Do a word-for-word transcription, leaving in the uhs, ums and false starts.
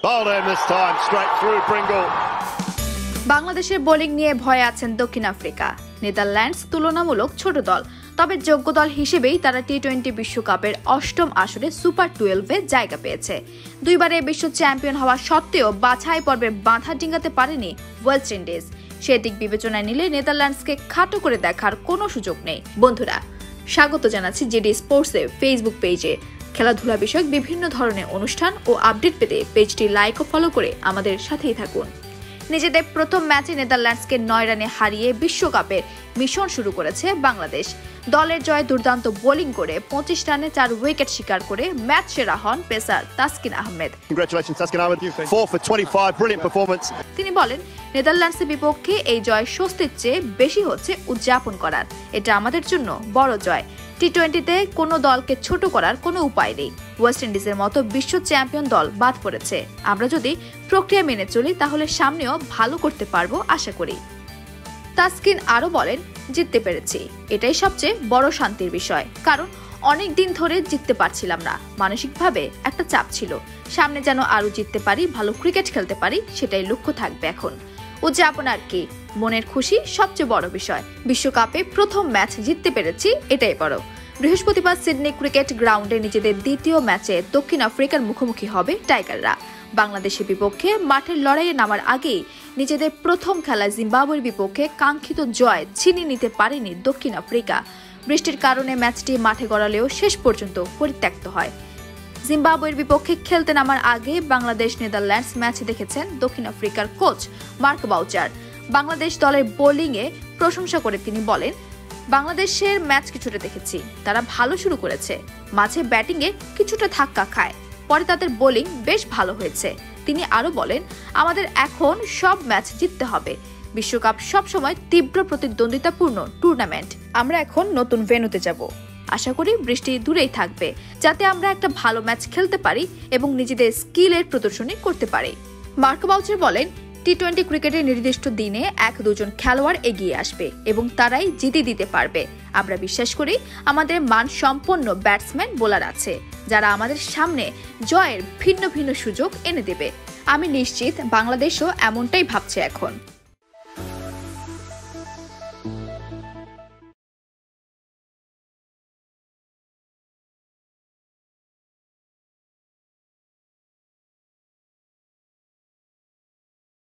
Bowled in this time, straight through Pringle. বাংলাদেশের bowling নিয়ে ভয়ে আছেন দক্ষিণ আফ্রিকা। নেদারল্যান্ডস তুলনামূলক ছোট দল, তবে যোগ্য দল হিসেবেই তারা টি টোয়েন্টি বিশ্বকাপের অষ্টম আসরে সুপার টুয়েলভে জায়গা পেয়েছে। দুইবারে বিশ্ব চ্যাম্পিয়ন হওয়া সত্ত্বেও বাছাই পর্বে বাধা ডিঙ্গাতে পারেনি ওয়েস্ট ইন্ডিজ। সেদিক বিবেচনায় নিলে নেদারল্যান্ডসকে খাটো করে দেখার কোনো সুযোগ নেই। বন্ধুরা, স্বাগত জানাচ্ছি জেডি স্পোর্টসের ফেসবুক পেজে। খেলাধুলা বিষয়ক বিভিন্ন ধরনের অনুষ্ঠান ও আপডেট পেতে পেজটি লাইক ও ফলো করে আমাদের সাথেই থাকুন। নিজেদের প্রথম ম্যাচে নেদারল্যান্ডসকে নয় রানে হারিয়ে বিশ্বকাপের মিশন শুরু করেছে বাংলাদেশ। দলের জয়ে দুর্দান্ত বোলিং করে পঁচিশ রানে চার উইকেট শিকার করে ম্যাচ সেরা হন পেসার তাসকিন আহমেদ। তিনি বলেন, নেদারল্যান্ডসের বিপক্ষে এই জয় স্বস্তির চেয়ে বেশি হচ্ছে উদযাপন করার। এটা আমাদের জন্য বড় জয়। টি টোয়েন্টিতে কোনো দলকে ছোট করার কোনো উপায় নেই। ওয়েস্ট ইন্ডিজের মতো বিশ্ব চ্যাম্পিয়ন দল বাদ পড়েছে। আমরা যদি প্রক্রিয়া মেনে চলি তাহলে সামনেও ভালো করতে পারবো আশা করি। তাসকিন আরো বলেন, জিততে পেরেছি, এটাই সবচেয়ে বড় শান্তির বিষয়। কারণ অনেক দিন ধরে জিততে পারছিলাম না, মানসিকভাবে একটা চাপ ছিল। সামনে যেন আরো জিততে পারি, ভালো ক্রিকেট খেলতে পারি, সেটাই লক্ষ্য থাকবে এখন। উদযাপন আর কি, মনের খুশি সবচেয়ে বড় বিষয়। বিশ্বকাপে প্রথম ম্যাচ জিততে পেরেছি, এটাই বড়। বৃহস্পতিবার সিডনি ক্রিকেট গ্রাউন্ডে নিজেদের দ্বিতীয় ম্যাচে দক্ষিণ আফ্রিকার মুখোমুখি হবে টাইগাররা। বাংলাদেশের বিপক্ষে মাঠের লড়াইয়ে নামার আগেই নিজেদের প্রথম খেলায় জিম্বাবুয়ের বিপক্ষে কাঙ্ক্ষিত জয় ছিনিয়ে নিতে পারেনি দক্ষিণ আফ্রিকা। বৃষ্টির কারণে ম্যাচটি মাঠে গড়ালেও শেষ পর্যন্ত পরিত্যক্ত হয়। জিম্বাবুয়ের বিপক্ষে খেলতে নামার আগে বাংলাদেশ নেদারল্যান্ডস ম্যাচ দেখেছেন দক্ষিণ আফ্রিকার কোচ মার্ক বাউচার। বাংলাদেশ দলের বোলিংয়ে প্রশংসা করে তিনি বলেন, বাংলাদেশের ম্যাচ কিছুটা দেখেছি, তারা ভালো শুরু করেছে, মাঝে ব্যাটিংয়ে কিছুটা ধাক্কা খায়, পরে তাদের বোলিং বেশ ভালো হয়েছে। তিনি আরো বলেন, আমাদের এখন সব ম্যাচ জিততে হবে। বিশ্বকাপ সবসময় তীব্র প্রতিদ্বন্দ্বিতাপূর্ণ টুর্নামেন্ট। আমরা এখন নতুন ভেন্যুতে যাব। আশা করি বৃষ্টি দূরেই থাকবে, যাতে আমরা একটা ভালো ম্যাচ খেলতে পারি এবং নিজেদের স্কিলের প্রদর্শনী করতে পারি। মার্ক বাউচার বলেন, টি টোয়েন্টি ক্রিকেটের নির্দিষ্ট দিনে এক দুজন খেলোয়াড় এগিয়ে আসবে এবং তারাই জিতে দিতে পারবে। আমরা বিশ্বাস করি আমাদের মান সম্পন্ন ব্যাটসম্যান বোলার আছে, যারা আমাদের সামনে জয়ের ভিন্ন ভিন্ন সুযোগ এনে দেবে। আমি নিশ্চিত বাংলাদেশও এমনটাই ভাবছে এখন।